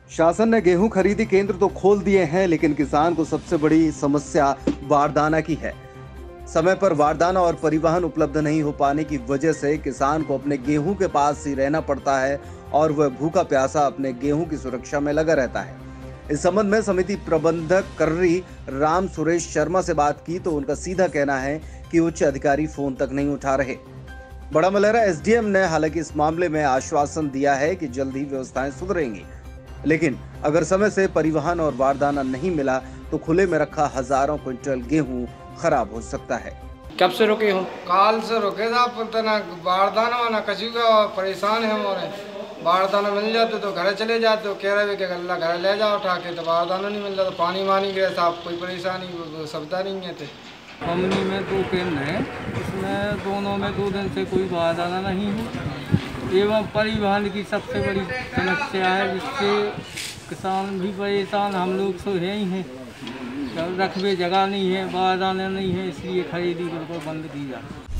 शासन ने गेहूं खरीदी केंद्र तो खोल दिए हैं, लेकिन किसान को सबसे बड़ी समस्या बारदाना की है। समय पर बारदाना और परिवहन उपलब्ध नहीं हो पाने की वजह से किसान को अपने गेहूं के पास ही रहना पड़ता है और वह भूखा प्यासा अपने गेहूं की सुरक्षा में लगा रहता है। इस संबंध में समिति प्रबंधक कर्री राम सुरेश शर्मा से बात की तो उनका सीधा कहना है कि उच्च अधिकारी फोन तक नहीं उठा रहे। बड़ा मलहरा एसडीएम ने हालांकि इस मामले में आश्वासन दिया है कि जल्द ही व्यवस्थाएं सुधरेंगी, लेकिन अगर समय से परिवहन और बारदाना नहीं मिला तो खुले में रखा हजारों क्विंटल गेहूं खराब हो सकता है। कब से रुके हो? काल से रुके था, पता ना बारदाना ना कछु का परेशान है हमारे। बारदाना मिल जाते तो घर चले जाते, तो कह रहे कि अल्लाह घर ले जाओ उठा के, तो बारदाना नहीं मिल रहा, तो पानी वानी गया साहब, कोई परेशानी सुविधा नहीं है। कंपनी में 2 केंद्र हैं, इसमें दोनों में 2 दिन से कोई बारदाना नहीं है एवं परिवहन की सबसे बड़ी समस्या है, जिससे किसान भी परेशान, हम लोग तो है ही हैं। रखबे जगह नहीं है, बारदाना नहीं है, इसलिए खरीदी बिल्कुल बंद की जाए।